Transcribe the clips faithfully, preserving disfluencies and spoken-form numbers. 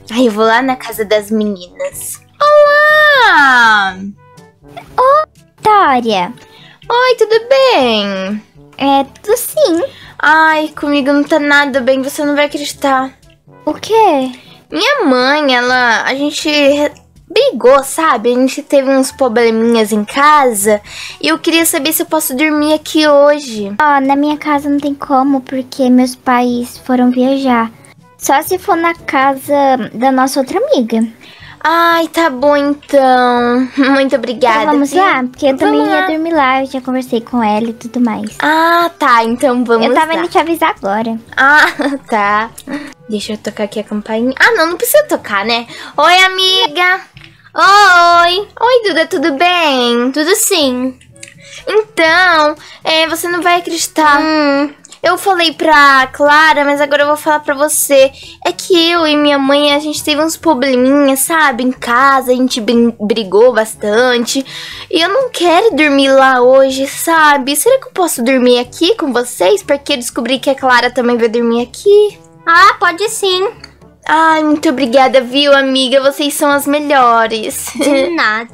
Aí eu vou lá na casa das meninas. Olá! Vitória. Oi, tudo bem? É, tudo sim. Ai, comigo não tá nada bem, você não vai acreditar. O quê? Minha mãe, ela... A gente brigou, sabe? A gente teve uns probleminhas em casa. E eu queria saber se eu posso dormir aqui hoje. Ó, na minha casa não tem como, porque meus pais foram viajar. Só se for na casa da nossa outra amiga. Ai, tá bom então. Muito obrigada. Então vamos viu? lá? Porque eu também Vamos ia lá. dormir lá, eu já conversei com ela e tudo mais. Ah, tá, então vamos eu tava lá. indo te avisar agora. Ah, tá. Deixa eu tocar aqui a campainha. Ah, não, não precisa tocar, né? Oi, amiga. Oi. Oi, Duda, tudo bem? Tudo sim. Então, é, você não vai acreditar. Hum, eu falei pra Clara, mas agora eu vou falar pra você. É que eu e minha mãe, a gente teve uns probleminhas, sabe? Em casa, a gente brin- brigou bastante. E eu não quero dormir lá hoje, sabe? Será que eu posso dormir aqui com vocês? Porque eu descobri que a Clara também vai dormir aqui. Ah, pode sim. Ai, muito obrigada, viu, amiga? Vocês são as melhores. De nada.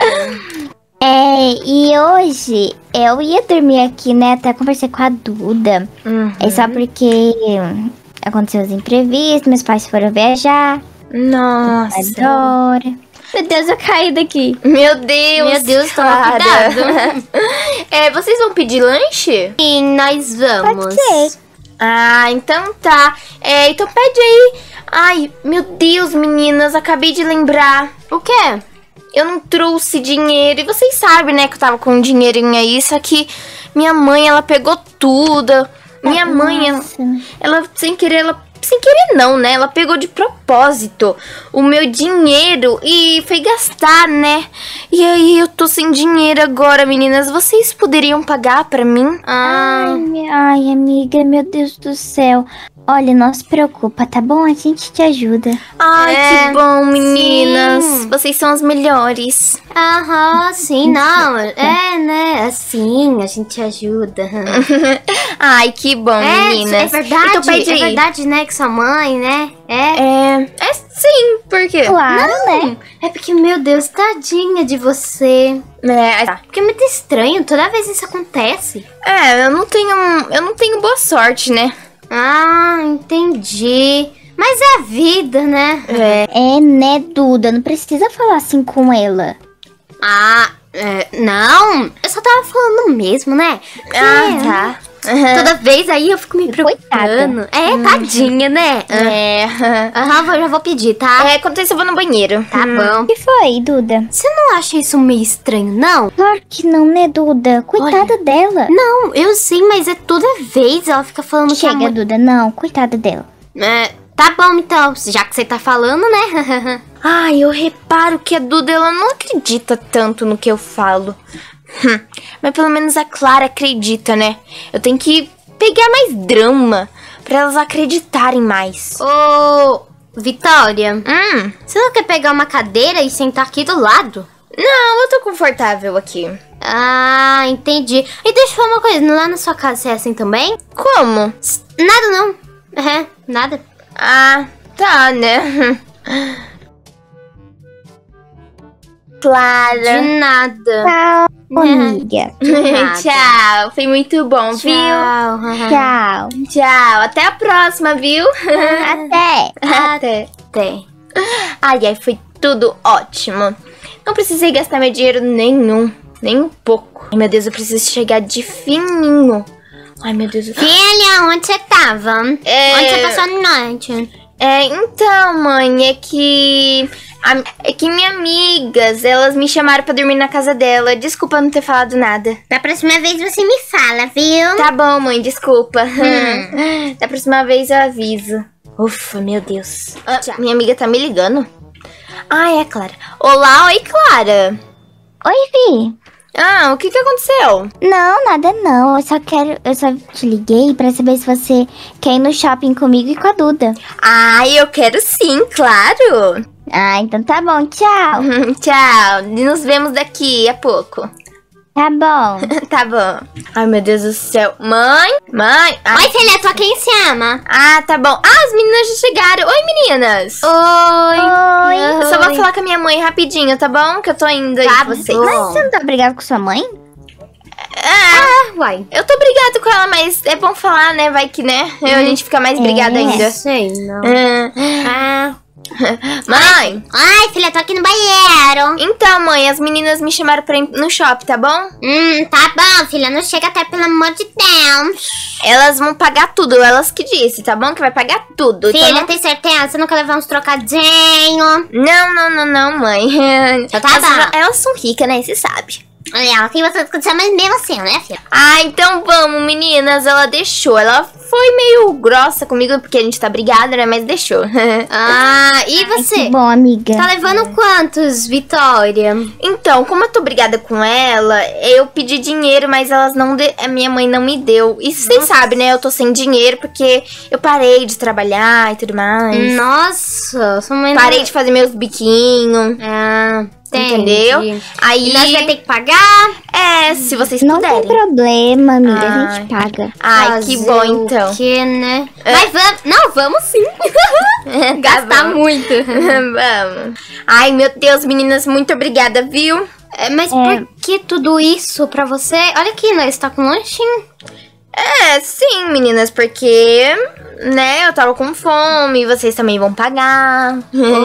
É, e hoje eu ia dormir aqui, né? Até conversei com a Duda. Uhum. É só porque aconteceu os imprevistos, meus pais foram viajar. Nossa. Adoro. Meu Deus, eu caí daqui. Meu Deus. Meu Deus, toma cara. cuidado. É, vocês vão pedir lanche? Sim, nós vamos. Pode ser. Ah, então tá. É, então pede aí. Ai, meu Deus, meninas, acabei de lembrar. O quê? Eu não trouxe dinheiro. E vocês sabem, né, que eu tava com um dinheirinho aí. Só que minha mãe, ela pegou tudo. Minha mãe, ela, Nossa. ela, sem querer, ela... Sem querer não, né? Ela pegou de propósito o meu dinheiro e foi gastar, né? E aí eu tô sem dinheiro agora, meninas. Vocês poderiam pagar pra mim? Ai, mi- ai, amiga, meu Deus do céu. Olha, não se preocupa, tá bom? A gente te ajuda. Ai, É, que bom, meninas. sim. Vocês são as melhores. Aham, sim, não. É, né? Assim, a gente ajuda. Ai, que bom, É, meninas. é verdade. Então pede é aí. verdade, né? Que sua mãe, né? É. É, é sim, por quê? Claro, né? É porque, meu Deus, tadinha de você. É, tá. Porque é muito estranho, toda vez isso acontece. É, eu não tenho, eu não tenho boa sorte, né? Ah, entendi. Mas é a vida, né? É. É, né, Duda? Não precisa falar assim com ela. Ah, é, não. Eu só tava falando mesmo, né? Porque Ah, tá. toda vez aí eu fico me preocupando. É, tadinha, né? É. Aham, vou- já vou pedir, tá? É, quando isso eu vou no banheiro. Tá bom. O que foi, Duda? Você não acha isso meio estranho, não? Claro que não, né, Duda? Coitada dela. Não, eu sim, mas é toda vez ela fica falando que a Chega, mãe... Duda, não. Coitada dela. É, tá bom, então. Já que você tá falando, né? Ai, eu reparo que a Duda, ela não acredita tanto no que eu falo. Hum, mas pelo menos a Clara acredita, né? Eu tenho que pegar mais drama pra elas acreditarem mais. Ô, Vitória, Hum, você não quer pegar uma cadeira e sentar aqui do lado? não, eu tô confortável aqui. Ah, entendi. E deixa eu falar uma coisa, lá na sua casa você é assim também? Como? Nada não. É, nada. Ah, tá, né? Clara. De nada. Tchau, É. amiga. nada. Tchau, foi muito bom, viu? Tchau. Tchau. Tchau, até a próxima, viu? Até. Até. Até. Ai, ai, foi tudo ótimo. Não precisei gastar meu dinheiro nenhum, nem um pouco. Ai, meu Deus, eu preciso chegar de fininho. Ai, meu Deus. Filha, onde você tava? É... Onde você passou a noite? É, então, mãe, é que... a- É que minhas amigas, elas me chamaram pra dormir na casa dela. Desculpa não ter falado nada. Da próxima vez você me fala, viu? Tá bom, mãe, desculpa. Da próxima vez eu aviso. Ufa, meu Deus. Ah, minha amiga tá me ligando. Ah, é a Clara. Olá, oi, Clara. Oi, Vi. Ah, o que que aconteceu? Não, nada não. Eu só quero. Eu só te liguei pra saber se você quer ir no shopping comigo e com a Duda. Ah, eu quero sim, claro. Ah, então tá bom. Tchau. Tchau, nos vemos daqui a pouco. Tá bom. Tá bom. Ai, meu Deus do céu. Mãe? Mãe? Ai. Oi, filha, tô aqui em cima. Ah, tá bom. Ah, as meninas já chegaram. Oi, meninas. Oi. Oi. Eu só vou falar com a minha mãe rapidinho, tá bom? Que eu tô indo aí Tá com vocês. bom. Mas você não tá brigado com sua mãe? É, Uai. eu tô brigada com ela, mas é bom falar, né? Vai que, né? Eu, a gente fica mais brigada É. ainda. Sei, não. Ah. Ah. Mãe, Ai, filha, tô aqui no banheiro. então, mãe, as meninas me chamaram pra ir no shopping, tá bom? Hum, tá bom, filha. Não chega até, pelo amor de Deus. Elas vão pagar tudo, elas que disse, tá bom? Que vai pagar tudo. então Filha, não... tem certeza? Você nunca levou uns trocadinhos? não, não, não, não, mãe. Então tá elas, bom. elas são ricas, né? Você sabe. Olha, tem bastante coisa, mas mesmo assim, né, filha? Ah, então vamos, meninas. Ela deixou. Ela foi meio grossa comigo, porque a gente tá brigada, né? Mas deixou. Ah, e você? Que bom, amiga. Tá levando quantos, Vitória? Então, como eu tô brigada com ela, eu pedi dinheiro, mas elas não... De... A minha mãe não me deu. E vocês sabem, né? Eu tô sem dinheiro porque eu parei de trabalhar e tudo mais. Nossa, sua mãe não- Parei de fazer meus biquinhos. Ah, Entendeu? entendi. Aí... E nós vai ter que pagar? É, se vocês Não puderem. tem problema, amiga. A Ai. gente paga. Ai, que Fazer bom, o então. quê, né? Mas vamos... Não, vamos sim. Gastar Tá bom. muito. Vamos. Ai, meu Deus, meninas, muito obrigada, viu? É, mas É. por que tudo isso pra você? Olha aqui, nós tá com um lanchinho. É, sim, meninas, porque, né, eu tava com fome, vocês também vão pagar.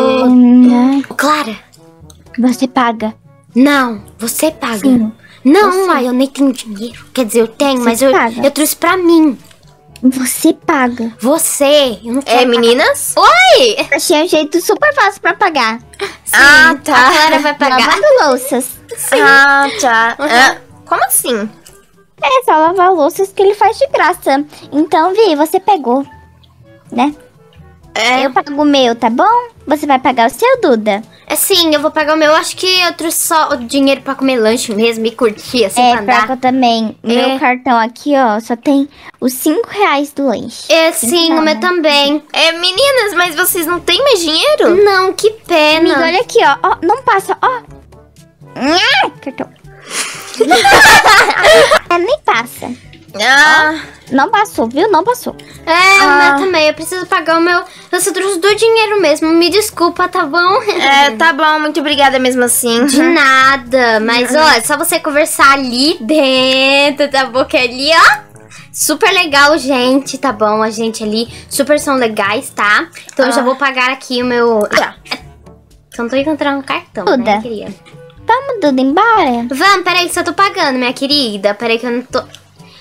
Hum, Ô, Clara. Você paga. Não, você paga. Sim. Não, uai, eu nem tenho dinheiro. Quer dizer, eu tenho, Você mas eu, paga. eu trouxe pra mim. Você paga. Você, eu não quero É, pagar. meninas? Oi! Achei um jeito super fácil pra pagar. Ah, A tá. Clara vai pagar. Lavando louças. Ah, tá. Ah, como assim? É só lavar louças que ele faz de graça. Então, Vi, você pegou. Né? É, Eu pago o meu, tá bom? Você vai pagar o seu, Duda? É sim, eu vou pagar o meu. Acho que eu trouxe só o dinheiro pra comer lanche mesmo e curtir, assim, É, pra pior andar. que eu também. É. Meu cartão aqui, ó, só tem os cinco reais do lanche. É sim, o meu também. é, meninas, mas vocês não têm mais dinheiro? Não, que pena. Amiga, olha aqui, ó. Ó, não passa, ó. Nha, cartão. É, nem passa. Ah, Não passou, viu? Não passou. É, Ah. o meu também. Eu preciso pagar o meu. Eu só trouxe do dinheiro mesmo. Me desculpa, tá bom? é, tá bom, muito obrigada mesmo assim. De nada. Mas, ó, é só você conversar ali dentro, tá bom? Que ali, ó. Super legal, gente, tá bom? A gente ali super são legais, tá? Então eu já Ah. vou pagar aqui o meu. Tá. Só não tô encontrando o cartão, Duda. né, querida? Vamos, Duda, embora? Vamos, peraí, que só tô pagando, minha querida. Peraí que eu não tô.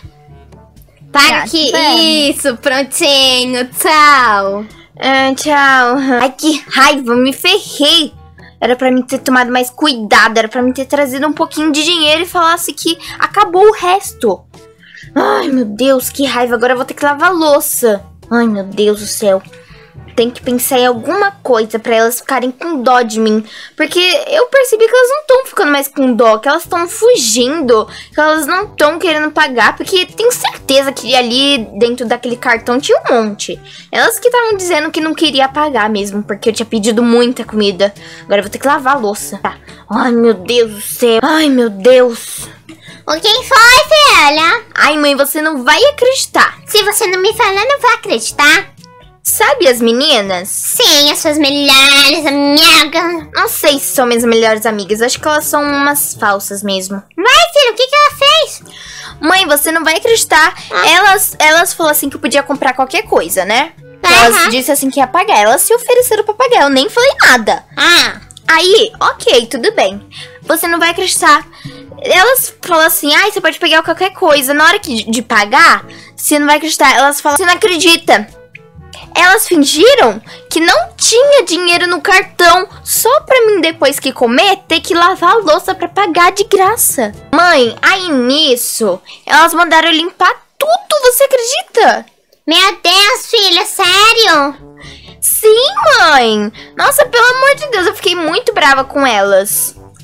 Paga Tá, aqui. vamos. Isso, prontinho. Tchau. Ah, tchau. Ai, que raiva, me ferrei. Era pra mim ter tomado mais cuidado, era pra mim ter trazido um pouquinho de dinheiro e falasse que acabou o resto. Ai, meu Deus, que raiva, agora eu vou ter que lavar a louça. Ai, meu Deus do céu. Tem que pensar em alguma coisa pra elas ficarem com dó de mim. Porque eu percebi que elas não estão ficando mais com dó, que elas estão fugindo, que elas não estão querendo pagar, porque tenho certeza que ali dentro daquele cartão tinha um monte. Elas que estavam dizendo que não queria pagar mesmo, porque eu tinha pedido muita comida. Agora eu vou ter que lavar a louça. Tá. Ai, meu Deus do céu. Ai, meu Deus. O que foi, filha? Ai, mãe, você não vai acreditar. Se você não me falar, não vou acreditar. Sabe as meninas? Sim, as suas melhores amigas. Não sei se são minhas melhores amigas. Acho que elas são umas falsas mesmo. Vai, filho, o que, que ela fez? Mãe, você não vai acreditar. Elas, elas falaram assim que eu podia comprar qualquer coisa, né? Elas Aham. disseram assim que ia pagar. Elas se ofereceram pra pagar. Eu nem falei nada. Ah, Aí, ok, tudo bem. Você não vai acreditar. Elas falam assim, ai, você pode pegar qualquer coisa. Na hora que, de pagar, você não vai acreditar. Elas falam, você não acredita. Elas fingiram que não tinha dinheiro no cartão, só pra mim, depois que comer, ter que lavar a louça pra pagar de graça. Mãe, aí nisso, elas mandaram eu limpar tudo, você acredita? meu Deus, filha, sério? Sim, mãe. Nossa, pelo amor de Deus, eu fiquei muito brava com elas.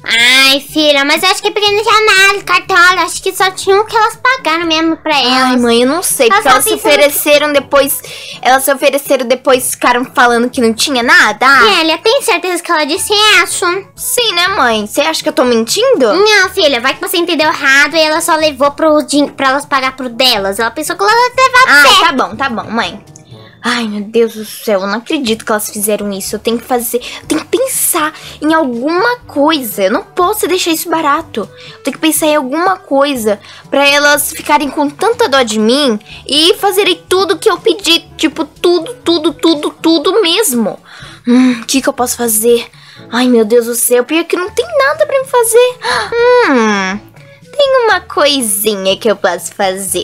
Ai, filha, mas eu acho que é porque não tinha nada, cartola. Acho que só tinha o que elas pagaram mesmo pra elas. Ai, mãe, eu não sei, porque Elas elas se só pensaram ofereceram depois. Elas se ofereceram depois, ficaram falando que não tinha nada. Elia, tem certeza que ela disse isso? Sim, né, mãe? Você acha que eu tô mentindo? Não, filha, vai que você entendeu errado e ela só levou pro din pra elas pagar pro delas. Ela pensou que ela ia levar pra Ai, você. tá bom, tá bom, mãe. Ai, meu Deus do céu, eu não acredito que elas fizeram isso. Eu tenho que fazer, eu tenho que pensar em alguma coisa. Eu não posso deixar isso barato. Eu tenho que pensar em alguma coisa pra elas ficarem com tanta dó de mim e fazerem tudo que eu pedi. Tipo, tudo, tudo, tudo, tudo mesmo. Hum, o que que eu posso fazer? Ai, meu Deus do céu, pior que não tem nada pra me fazer. Hum, tem uma coisinha que eu posso fazer.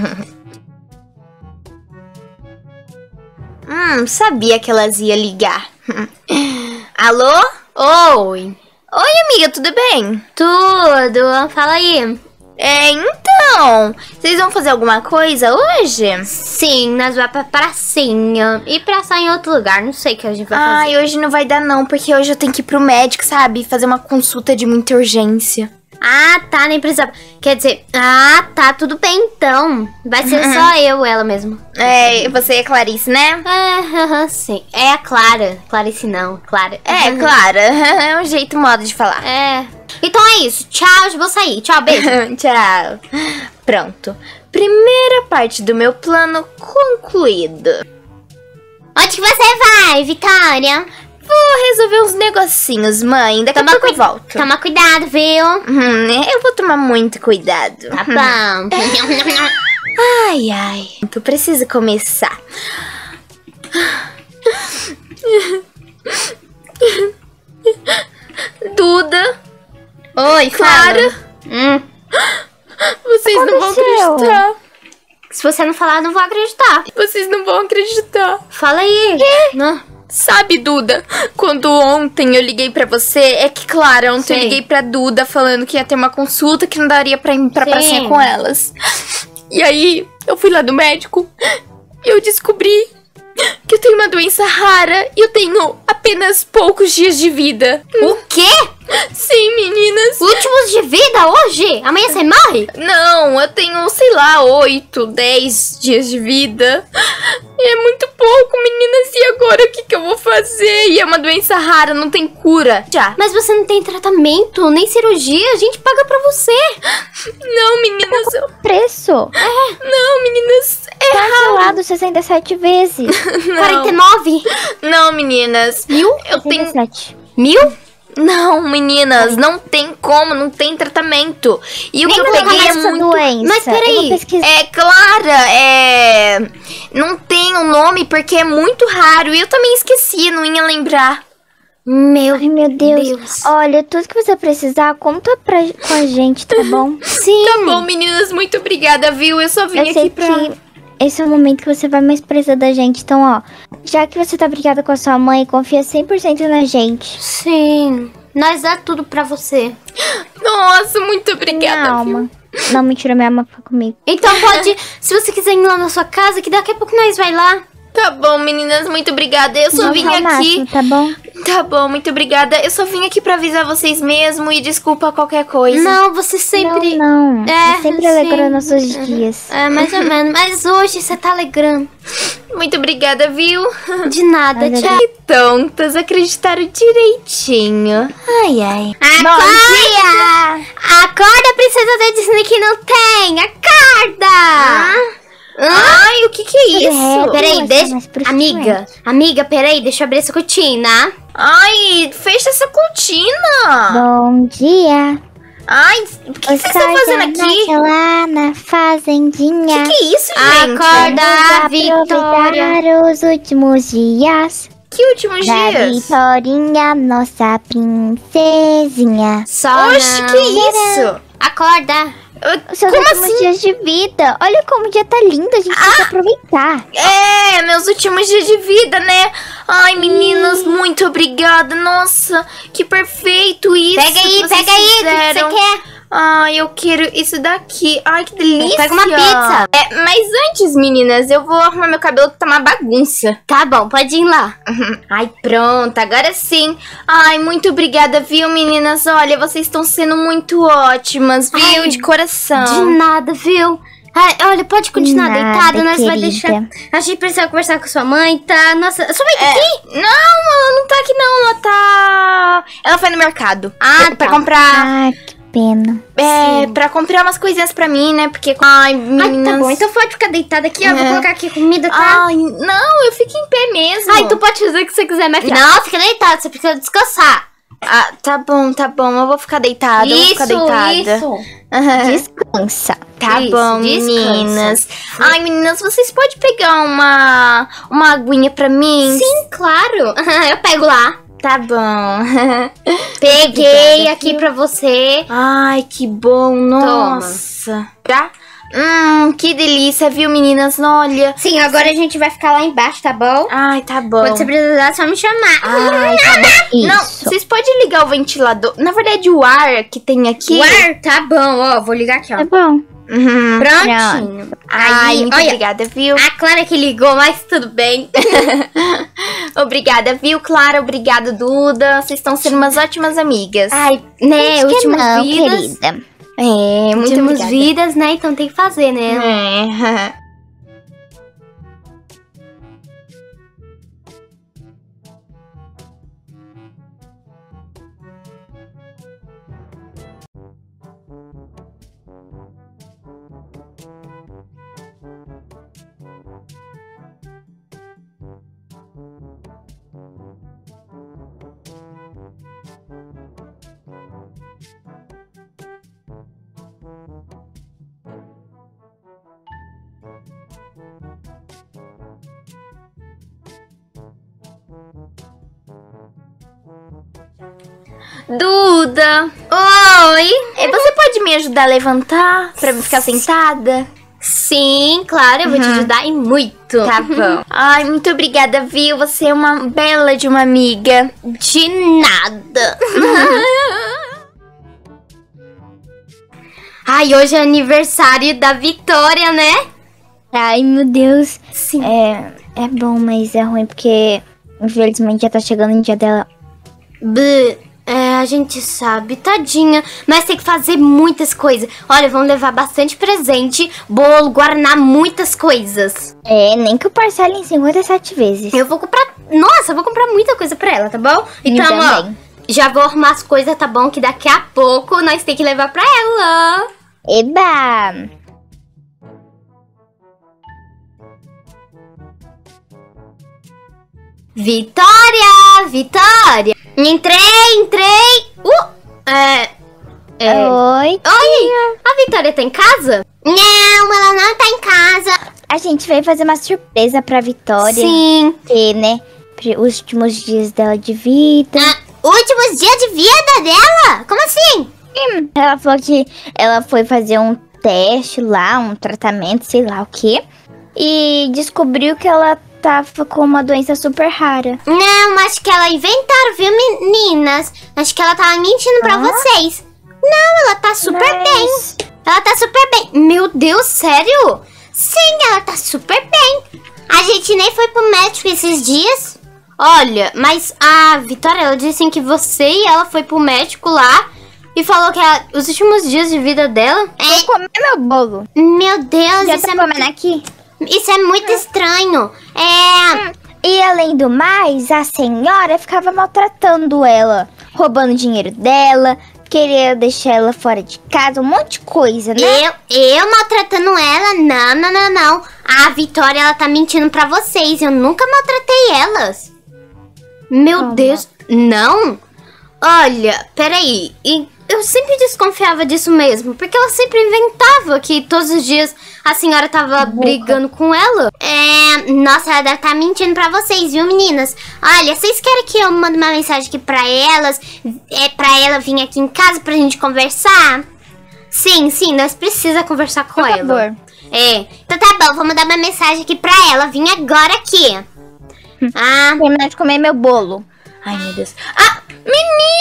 Hum, sabia que elas iam ligar. Alô? Oi. Oi, amiga, tudo bem? Tudo. Fala aí. É, então, vocês vão fazer alguma coisa hoje? Sim, nós vamos pra pracinha. E praçar em outro lugar, não sei o que a gente vai fazer. Ai, hoje não vai dar não, porque hoje eu tenho que ir pro médico, sabe? Fazer uma consulta de muita urgência. Ah, tá, nem precisava. Quer dizer, ah, tá, tudo bem então. Vai ser Uhum. só eu, ela mesmo. É, você é Clarice, né? É, sim. É a Clara. Clarice não, Clara. É, Clara. É um jeito, modo de falar. É. Então é isso. Tchau, eu vou sair. Tchau, beijo. Tchau. Pronto. Primeira parte do meu plano concluída. Onde que você vai, Vitória? Vou resolver uns negocinhos, mãe. Daqui a pouco eu volto. Toma cuidado, viu? Hum, eu vou tomar muito cuidado. Tá bom. Ai, ai. Eu preciso começar. Duda. Oi, Clara. fala. Hum. Vocês não vão Aconteceu? acreditar. Se você não falar, eu não vou acreditar. Vocês não vão acreditar. Fala aí. Não. Sabe, Duda, quando ontem eu liguei pra você, é que, claro, ontem Sei. eu liguei pra Duda falando que ia ter uma consulta, que não daria pra ir pra Sim. pracinha com elas. E aí, eu fui lá do médico e eu descobri que eu tenho uma doença rara e eu tenho apenas poucos dias de vida. O quê? Sim, meninas. Últimos de vida hoje? Amanhã você morre? Não, eu tenho, sei lá, oito, dez dias de vida. E é muito pouco, meninas. E agora o que, que eu vou fazer? E é uma doença rara, não tem cura. Já. Mas você não tem tratamento, nem cirurgia. A gente paga pra você. Não, meninas. eu- Preço. Não, meninas. É Cancelado sessenta e sete vezes. quarenta e nove? Não, meninas. Mil? Eu tenho. sessenta e sete. Mil? Não, meninas. Não tem como, não tem tratamento. E o que eu Como peguei é essa muito. doença? Mas peraí, Eu vou pesquisar. É, Clara, é. Não tem um nome porque é muito raro. E eu também esqueci, não ia lembrar. Meu Ai, meu Deus. Deus. Olha, tudo que você precisar, conta pra, com a gente, tá bom? Sim. Tá bom, meninas, muito obrigada, viu? Eu só vim Eu aqui sei pra. que esse é o momento que você vai mais precisar da gente. Então, ó, já que você tá brigada com a sua mãe, confia cem por cento na gente. Sim. Nós dá tudo pra você. Nossa, muito obrigada, Minha viu? alma. Não, mentira, minha alma fica comigo. Então pode, se você quiser ir lá na sua casa, que daqui a pouco nós vai lá. Tá bom, meninas, muito obrigada. Eu só Vou vim ao aqui. máximo, tá bom? Tá bom, muito obrigada. Eu só vim aqui pra avisar vocês mesmo e desculpa qualquer coisa. Não, você sempre... Não, não. É, Você sempre sim. alegrou nossos dias. É, mais ou menos. Mas hoje você tá alegrando. Muito obrigada, viu? De nada, Nada, tchau. Que tontas, acreditaram direitinho. Ai, ai. Acorda! Acorda, princesa da Disney que não tem! Acorda! Ai, o que que é É, isso? Peraí, Nossa, deixa... mas por que Amiga, amiga, peraí, deixa eu abrir essa cortina. Ai, fecha essa cortina. Bom dia. Ai, o que, que você tá fazendo aqui? Lá na fazendinha. O que que é isso, gente? Acorda, Vamos Vitória. aproveitar os últimos dias Que últimos da dias? Vitorinha, nossa princesinha. Só Oxe, não. que isso? Acorda. Os seus Como últimos assim? dias de vida. Olha como o dia tá lindo, a gente tem que aproveitar. É, meus últimos dias de vida, né? Ai, meninas, muito obrigada. Nossa, que perfeito isso. Pega aí, que vocês pega aí, o que fizeram. você quer? Ai, eu quero isso daqui. Ai, que delícia. Pega uma pizza. É, mas antes, meninas, eu vou arrumar meu cabelo que tá uma bagunça. Tá bom, pode ir lá. Ai, pronto, agora sim. Ai, muito obrigada, viu, meninas? Olha, vocês estão sendo muito ótimas, viu? Ai, de coração. De nada, viu? Ai, olha, pode continuar Nada, deitada, nós vai querida. deixar. A gente precisa conversar com sua mãe, tá? Nossa, sua mãe tá aqui? Não, ela não tá aqui não, ela tá... Ela foi no mercado. Ah, pra, pra tá. comprar... Ah, que pena. É, pra comprar umas coisinhas pra mim, né? Porque... Ai, Ai, meninas... tá bom, então pode ficar deitada aqui, ó. Vou É. colocar aqui comida, tá? Ai, não, eu fico em pé mesmo. Ai, tu pode fazer o que você quiser, minha filha. Não, fica deitada, você precisa descansar. Ah, tá bom, tá bom, eu vou ficar deitada, eu vou ficar Isso, deitada. isso. Aham. Descansa. Tá Isso, bom, descansa. meninas. Ai, meninas, vocês podem pegar uma, uma aguinha pra mim? Sim, claro. Eu pego lá. Tá bom. Peguei Obrigada, aqui viu? pra você. Ai, que bom, nossa. Tá? Hum, que delícia, viu, meninas? Olha. Sim, agora a gente vai ficar lá embaixo, tá bom? Ai, tá bom. Quando você precisar, é só me chamar. Ai, tá bom. Isso. Não, vocês podem ligar o ventilador. Na verdade, o ar que tem aqui. O ar, tá bom, ó. Vou ligar aqui, ó. Tá bom. Uhum. Prontinho. Ai, Aí, muito olha, obrigada, viu? a Clara que ligou, mas tudo bem. Obrigada, viu, Clara? Obrigada, Duda. Vocês estão sendo umas ótimas amigas. Ai, né, Acho que últimas não, vidas. querida. É, muito Últimas obrigada. vidas, né? Então tem que fazer, né? É. Duda, Oi! eh, você pode me ajudar a levantar pra eu ficar sentada? Sim, claro, eu vou te ajudar e muito. Tá bom. Ai, muito obrigada, viu? Você é uma bela de uma amiga. De nada. Ai, hoje é aniversário da Vitória, né? Ai, meu Deus. Sim. É, é bom, mas é ruim porque, infelizmente, já tá chegando o dia dela. Bleh, é, a gente sabe, tadinha. Mas tem que fazer muitas coisas. Olha, vamos levar bastante presente, bolo, guaraná, muitas coisas. É, nem que eu parcele em cinquenta e sete vezes. Eu vou comprar... Nossa, eu vou comprar muita coisa pra ela, tá bom? Então, ó, também. já vou arrumar as coisas, tá bom? Que daqui a pouco nós tem que levar pra ela. Eba! Vitória! Vitória! Entrei, entrei! Uh! É... é... Oi. Oi! A Vitória tá em casa? Não, ela não tá em casa. A gente veio fazer uma surpresa pra Vitória. Sim. Porque, né, os últimos dias dela de vida. Ah, últimos dias de vida dela? Como assim? Hum, Ela falou que ela foi fazer um teste lá, um tratamento, sei lá o quê. E descobriu que ela tava com uma doença super rara. Não, acho que ela inventaram, viu, meninas? Acho que ela tava mentindo pra Ah? vocês. Não, ela tá super bem. Mas- Ela tá super bem. Meu Deus, sério? Sim, ela tá super bem. A gente nem foi pro médico esses dias. Olha, mas a Vitória, ela disse que você e ela foi pro médico lá e falou que a- os últimos dias de vida dela... Vou comer meu bolo. Meu Deus, Já isso tá é, comendo aqui? isso é muito estranho. É... E além do mais, a senhora ficava maltratando ela, roubando dinheiro dela, queria deixar ela fora de casa, um monte de coisa, né? Eu, eu maltratando ela? Não, não, não, não. A Vitória, ela tá mentindo pra vocês. Eu nunca maltratei elas. Meu Como? Deus, não? Olha, peraí. E eu sempre desconfiava disso mesmo. Porque ela sempre inventava que todos os dias a senhora tava brigando com ela. É, nossa, ela deve tá mentindo pra vocês, viu, meninas? Olha, vocês querem que eu mande uma mensagem aqui pra elas? É pra ela vir aqui em casa pra gente conversar? Sim, sim, nós precisamos conversar com Por ela. favor. É, então tá bom, vou mandar uma mensagem aqui pra ela. Vim agora aqui. Ah, Terminar de comer meu bolo. Ai, meu Deus. Ah, meninas,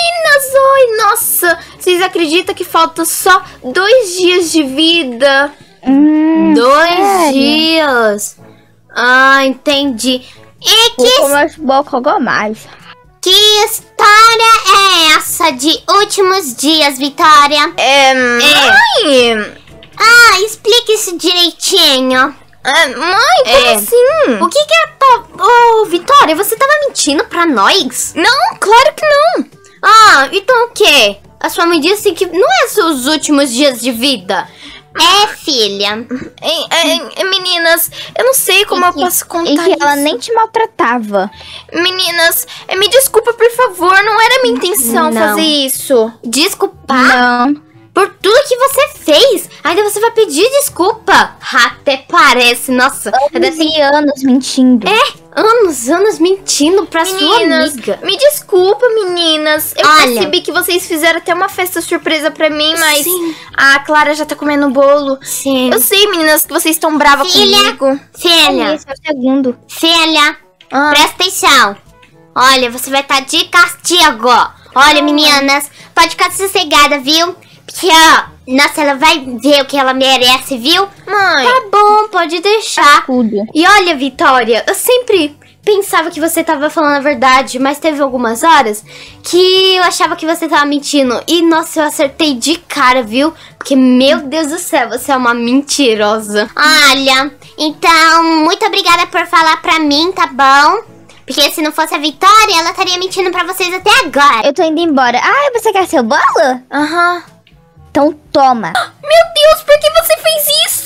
Oi, nossa, vocês acreditam que falta só dois dias de vida? Hum, Dois sério? dias. Ah, entendi. E Vou que, comer bocogó mais. que história é essa de últimos dias, Vitória? É, mãe... Ah, explique isso direitinho. É, mãe, como É. assim? O que que é... Tá... Ô, Vitória, você tava mentindo pra nós? Não, claro que não. Ah, então o quê? A sua mãe disse que não é seus últimos dias de vida. É, filha. É, é, meninas, eu não sei como eu que- posso contar E que ela isso. nem te maltratava. Meninas, é, me desculpa, por favor, não era minha intenção Não. fazer isso. Desculpar Não. por tudo que você fez. Ainda você vai pedir desculpa. Até parece, nossa. Deve Anos ter e anos mentindo. É, anos, anos mentindo pra sua Meninas, amiga. me desculpa, meninas. Eu Olha. percebi que vocês fizeram até uma festa surpresa pra mim, mas Sim. a Clara já tá comendo o bolo. Sim. Eu sei, meninas, que vocês estão bravas Filha. comigo. Filha, Esse é o segundo. filha, Ah. presta atenção. Olha, você vai estar de castigo. Olha, meninas, pode ficar sossegada, viu? Porque, ó, nossa, ela vai ver o que ela merece, viu? Mãe, Tá bom, pode deixar. Tudo. E olha, Vitória, eu sempre pensava que você tava falando a verdade, mas teve algumas horas que eu achava que você tava mentindo. E, nossa, eu acertei de cara, viu? Porque, meu Deus do céu, você é uma mentirosa. Olha, então, muito obrigada por falar pra mim, tá bom? Porque se não fosse a Vitória, ela estaria mentindo pra vocês até agora. Eu tô indo embora. Ah, você quer seu bolo? aham. Então toma. Meu Deus, por que você fez isso?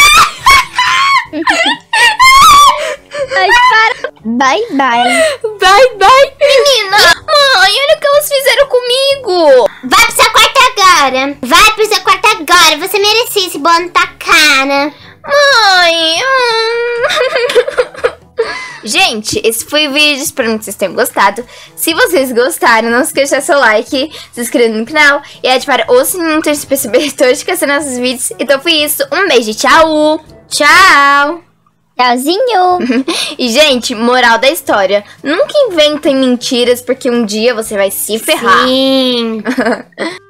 Ai, para. Bye, bye. Bye, bye. Menina, mãe, olha o que elas fizeram comigo. Vai pro seu quarto agora. Vai pro seu quarto agora. Você merecia esse bolo na tua cara. Mãe. hum. Gente, esse foi o vídeo, espero que vocês tenham gostado. Se vocês gostaram, não esqueça de deixar seu like, se inscrever no canal e ativar o sininho para perceber todas as notificações dos nossos vídeos. Então foi isso, um beijo, tchau! Tchau! Tchauzinho. E, gente, moral da história, nunca inventem mentiras porque um dia você vai se ferrar. Sim.